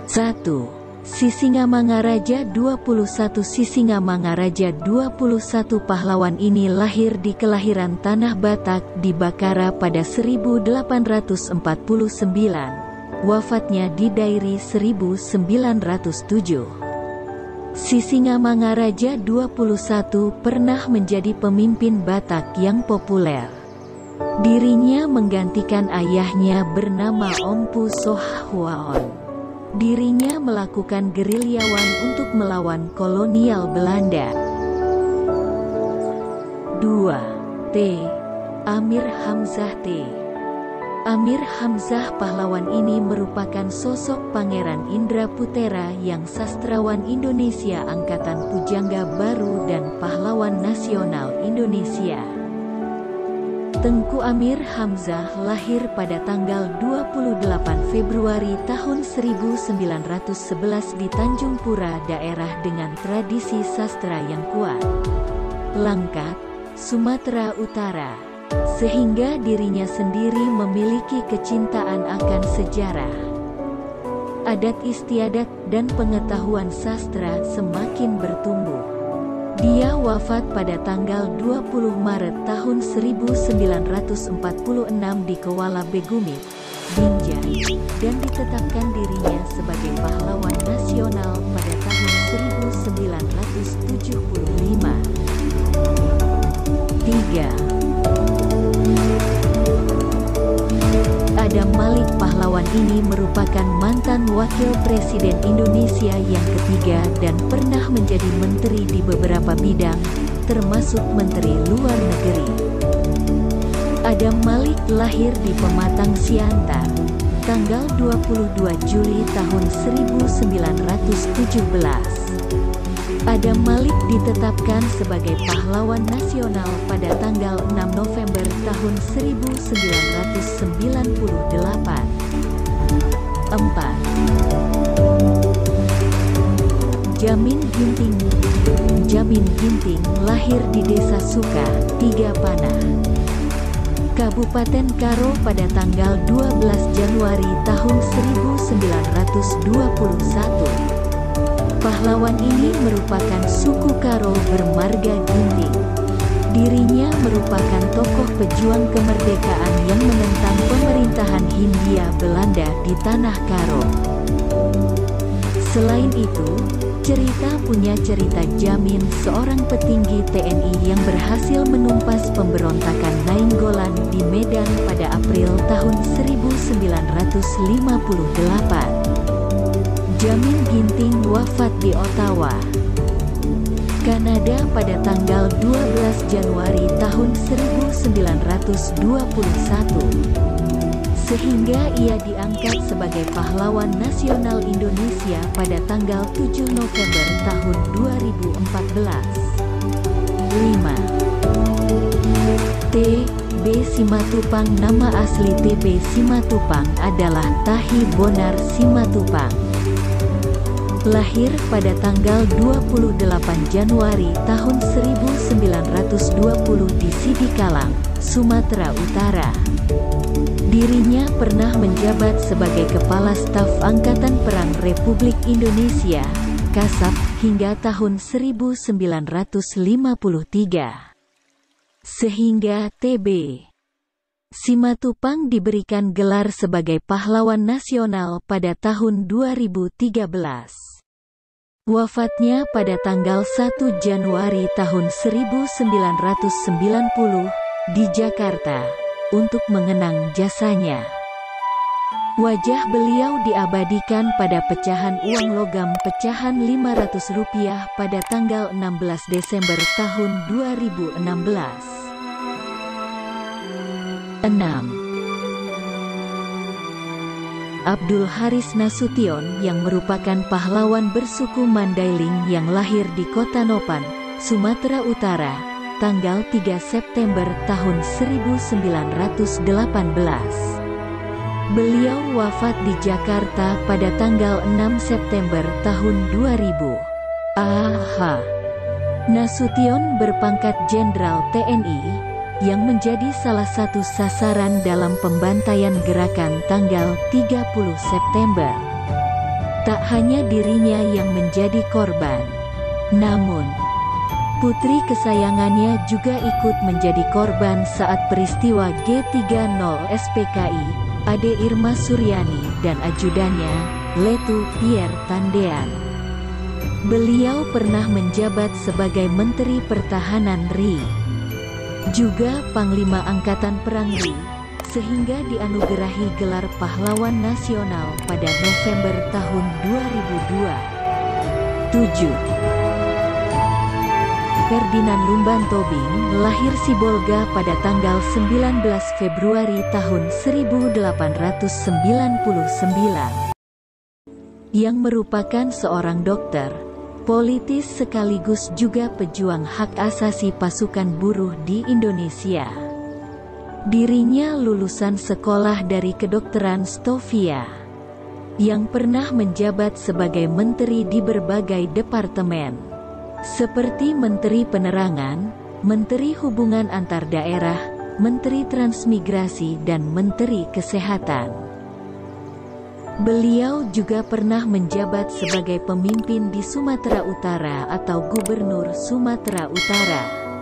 1. Sisingamangaraja 21. Sisingamangaraja 21 pahlawan ini lahir di kelahiran Tanah Batak di Bakara pada 1849. Wafatnya di Dairi 1907. Sisingamangaraja 21 pernah menjadi pemimpin Batak yang populer. Dirinya menggantikan ayahnya bernama Ompu Sohahuaon. Dirinya melakukan gerilyawan untuk melawan kolonial Belanda. 2. T. Amir Hamzah. T. Amir Hamzah pahlawan ini merupakan sosok Pangeran Indra Putera yang sastrawan Indonesia angkatan Pujangga Baru dan pahlawan nasional Indonesia. Tengku Amir Hamzah lahir pada tanggal 28 Februari tahun 1911 di Tanjung Pura, daerah dengan tradisi sastra yang kuat, Langkat, Sumatera Utara, sehingga dirinya sendiri memiliki kecintaan akan sejarah, adat istiadat, dan pengetahuan sastra semakin bertumbuh. Dia wafat pada tanggal 20 Maret tahun 1946 di Kuala Begumit, Binjai, dan ditetapkan dirinya sebagai pahlawan nasional pada tahun 1975. 3. Adam Malik. Pahlawan ini merupakan mantan Wakil Presiden Indonesia yang ketiga dan pernah menjadi menteri di beberapa bidang, termasuk Menteri Luar Negeri. Adam Malik lahir di Pematang Siantar, tanggal 22 Juli tahun 1917. Adam Malik ditetapkan sebagai pahlawan nasional pada tanggal 6 November tahun 1998. 4. Jamin Ginting. Jamin Ginting lahir di Desa Suka, Tiga Panah, Kabupaten Karo pada tanggal 12 Januari tahun 1921. Pahlawan ini merupakan suku Karo bermarga Ginting. Dirinya merupakan tokoh pejuang kemerdekaan yang menentang pemerintahan Hindia Belanda di tanah Karo. Selain itu, cerita Jamin, seorang petinggi TNI yang berhasil menumpas pemberontakan Nainggolan di Medan pada April tahun 1958. Jamin Ginting wafat di Ottawa, Kanada pada tanggal 12 Januari tahun 1921, sehingga ia diangkat sebagai pahlawan nasional Indonesia pada tanggal 7 November tahun 2014. 5. T. B. Simatupang. Nama asli T. B. Simatupang adalah Tahi Bonar Simatupang. Lahir pada tanggal 28 Januari tahun 1920 di Sidikalang, Sumatera Utara. Dirinya pernah menjabat sebagai Kepala Staf Angkatan Perang Republik Indonesia, Kasat, hingga tahun 1953. Sehingga T.B. Simatupang diberikan gelar sebagai pahlawan nasional pada tahun 2013. Wafatnya pada tanggal 1 Januari tahun 1990 di Jakarta, untuk mengenang jasanya. Wajah beliau diabadikan pada pecahan uang logam pecahan Rp500 pada tanggal 16 Desember tahun 2016. 6. Abdul Haris Nasution yang merupakan pahlawan bersuku Mandailing yang lahir di Kota Nopan, Sumatera Utara, tanggal 3 September tahun 1918. Beliau wafat di Jakarta pada tanggal 6 September tahun 2000. Nasution berpangkat Jenderal TNI, yang menjadi salah satu sasaran dalam pembantaian gerakan tanggal 30 September. Tak hanya dirinya yang menjadi korban, namun putri kesayangannya juga ikut menjadi korban saat peristiwa G30 SPKI, Ade Irma Suryani dan ajudannya, Letu Pierre Tandean. Beliau pernah menjabat sebagai Menteri Pertahanan RI, juga Panglima Angkatan Perang RI, sehingga dianugerahi gelar Pahlawan Nasional pada November tahun 2007. Ferdinand Lumban Tobing lahir Sibolga pada tanggal 19 Februari tahun 1899, yang merupakan seorang dokter, politis sekaligus juga pejuang hak asasi pasukan buruh di Indonesia. Dirinya lulusan sekolah dari kedokteran Stovia, yang pernah menjabat sebagai menteri di berbagai departemen, seperti Menteri Penerangan, Menteri Hubungan Antar Daerah, Menteri Transmigrasi dan Menteri Kesehatan. Beliau juga pernah menjabat sebagai pemimpin di Sumatera Utara atau Gubernur Sumatera Utara.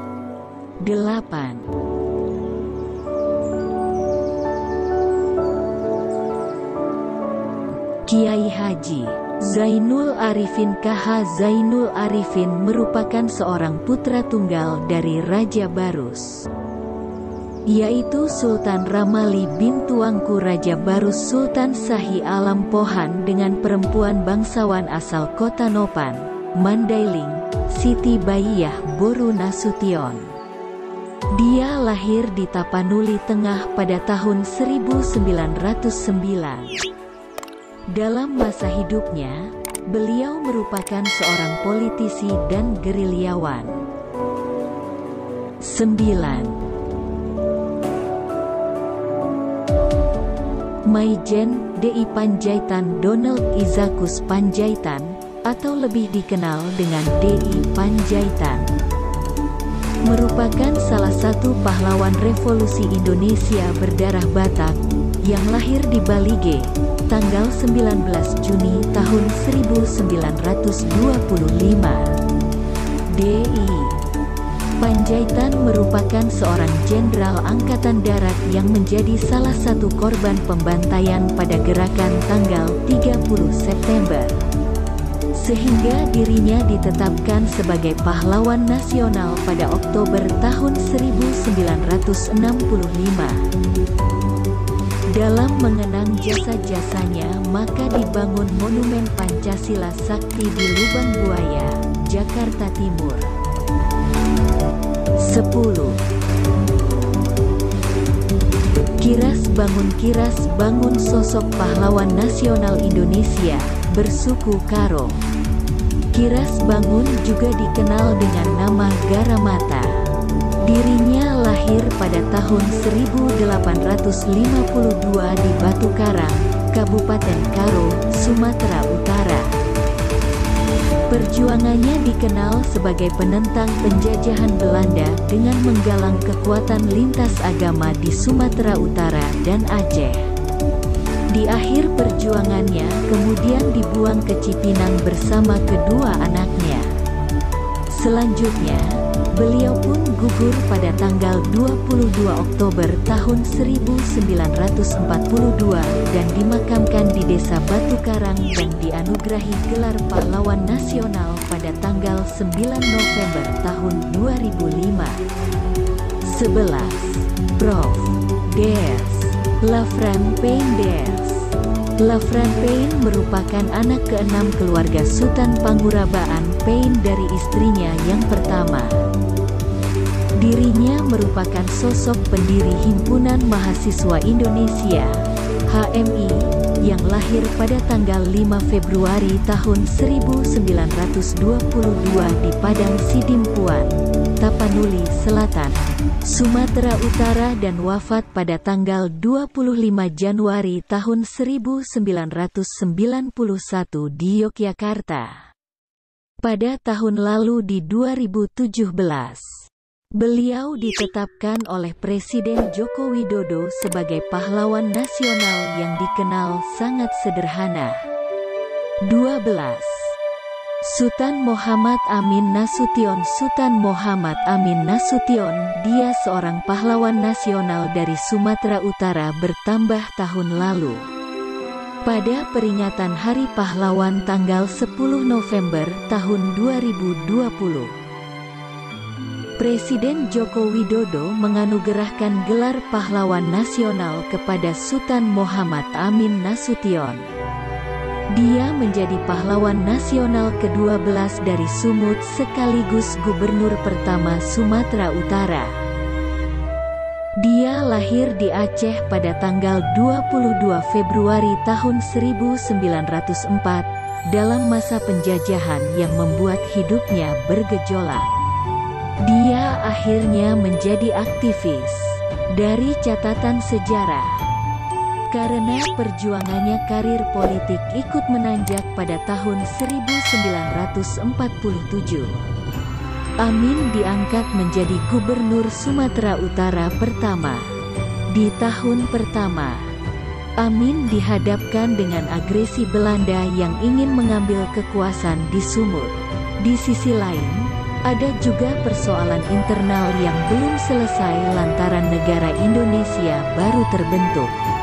8. Kiai Haji Zainul Arifin KH Zainul Arifin merupakan seorang putra tunggal dari Raja Barus, yaitu Sultan Ramali bin Tuanku Raja Barus Sultan Shahi Alam Pohan dengan perempuan bangsawan asal kota Nopan, Mandailing, Siti Baiyah Boru Nasution. Dia lahir di Tapanuli Tengah pada tahun 1909. Dalam masa hidupnya, beliau merupakan seorang politisi dan gerilyawan. 9. Maijen D.I. Panjaitan Donald Izakus Panjaitan, atau lebih dikenal dengan D.I. Panjaitan, merupakan salah satu pahlawan revolusi Indonesia berdarah Batak, yang lahir di Balige, tanggal 19 Juni tahun 1925. D.I. Panjaitan merupakan seorang jenderal angkatan darat yang menjadi salah satu korban pembantaian pada gerakan tanggal 30 September. Sehingga dirinya ditetapkan sebagai pahlawan nasional pada Oktober tahun 1965. Dalam mengenang jasa-jasanya maka dibangun Monumen Pancasila Sakti di Lubang Buaya, Jakarta Timur. 10. Kiras bangun sosok pahlawan nasional Indonesia, bersuku Karo. Kiras Bangun juga dikenal dengan nama Garamata. Dirinya lahir pada tahun 1852 di Batu Karang, Kabupaten Karo, Sumatera Utara. Perjuangannya dikenal sebagai penentang penjajahan Belanda dengan menggalang kekuatan lintas agama di Sumatera Utara dan Aceh. Di akhir perjuangannya kemudian dibuang ke Cipinang bersama kedua anaknya. Selanjutnya, beliau pun gugur pada tanggal 22 Oktober tahun 1942 dan dimakamkan di Desa Batu Karang dan dianugerahi gelar Pahlawan Nasional pada tanggal 9 November tahun 2005. 11. Prof. Ders Lafranpain Ders. Lafranpain merupakan anak keenam keluarga Sultan Pangurabaan Pain dari istrinya yang pertama. Dirinya merupakan sosok pendiri Himpunan Mahasiswa Indonesia, HMI, yang lahir pada tanggal 5 Februari tahun 1922 di Padang Sidimpuan, Tapanuli Selatan, Sumatera Utara dan wafat pada tanggal 25 Januari tahun 1991 di Yogyakarta. Pada tahun lalu di 2017. Beliau ditetapkan oleh Presiden Joko Widodo sebagai pahlawan nasional yang dikenal sangat sederhana. 12. Sultan Muhammad Amin Nasution. Sultan Muhammad Amin Nasution, dia seorang pahlawan nasional dari Sumatera Utara bertambah tahun lalu. Pada peringatan Hari Pahlawan tanggal 10 November tahun 2020, Presiden Joko Widodo menganugerahkan gelar pahlawan nasional kepada Sultan Muhammad Amin Nasution. Dia menjadi pahlawan nasional ke-12 dari Sumut sekaligus gubernur pertama Sumatera Utara. Dia lahir di Aceh pada tanggal 22 Februari tahun 1904, dalam masa penjajahan yang membuat hidupnya bergejolak. Dia akhirnya menjadi aktivis. Dari catatan sejarah, karena perjuangannya karir politik ikut menanjak pada tahun 1947. Amin diangkat menjadi gubernur Sumatera Utara pertama. Di tahun pertama, Amin dihadapkan dengan agresi Belanda yang ingin mengambil kekuasaan di Sumut. Di sisi lain, ada juga persoalan internal yang belum selesai lantaran negara Indonesia baru terbentuk.